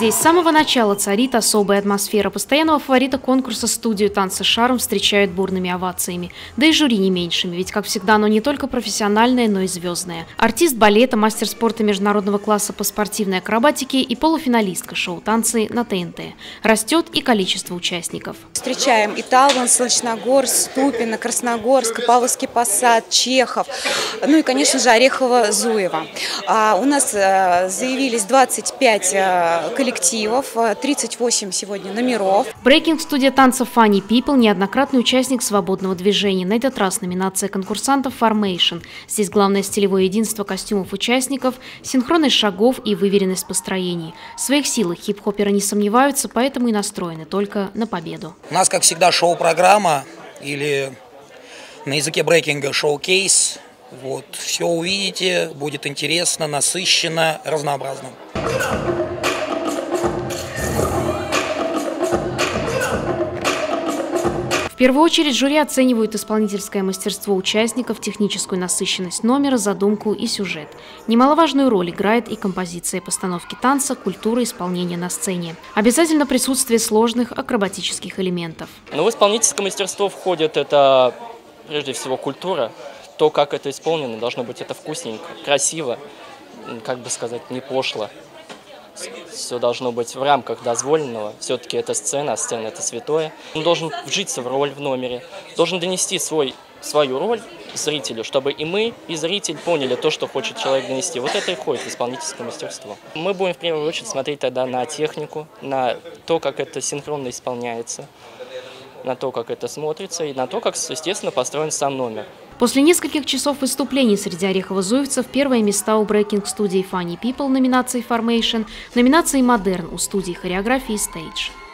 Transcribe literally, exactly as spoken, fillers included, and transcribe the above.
Здесь с самого начала царит особая атмосфера. Постоянного фаворита конкурса студию «Танцы с шаром» встречают бурными овациями. Да и жюри не меньшими, ведь, как всегда, оно не только профессиональное, но и звездное. Артист балета, мастер спорта международного класса по спортивной акробатике и полуфиналистка шоу «Танцы» на ТНТ. Растет и количество участников. Встречаем и Талман, Солнечногорск, Ступино, Красногорск, Павловский посад, Чехов, ну и, конечно же, Орехово-Зуево. А у нас заявились двадцать пять коллективов, тридцать восемь сегодня номеров. Брейкинг-студия танцев Funny People – неоднократный участник свободного движения. На этот раз номинация конкурсантов Formation. Здесь главное стилевое единство костюмов участников, синхронность шагов и выверенность построений. В своих силах хип-хоперы не сомневаются, поэтому и настроены только на победу. У нас, как всегда, шоу-программа или на языке брейкинга шоу-кейс. Вот. Все увидите, будет интересно, насыщенно, разнообразно. В первую очередь жюри оценивают исполнительское мастерство участников, техническую насыщенность номера, задумку и сюжет. Немаловажную роль играет и композиция постановки танца, культура исполнения на сцене. Обязательно присутствие сложных акробатических элементов. Но в исполнительское мастерство входит это прежде всего культура. То, как это исполнено, должно быть это вкусненько, красиво, как бы сказать, не пошло. Все должно быть в рамках дозволенного. Все-таки это сцена, а сцена – это святое. Он должен вжиться в роль в номере, должен донести свой, свою роль зрителю, чтобы и мы, и зритель поняли то, что хочет человек донести. Вот это и входит в исполнительское мастерство. Мы будем в первую очередь смотреть тогда на технику, на то, как это синхронно исполняется, на то, как это смотрится, и на то, как, естественно, построен сам номер. После нескольких часов выступлений среди орехово-зуевцев первые места у брейкинг-студии Funny People номинации Formation, номинации Modern у студии хореографии Stage.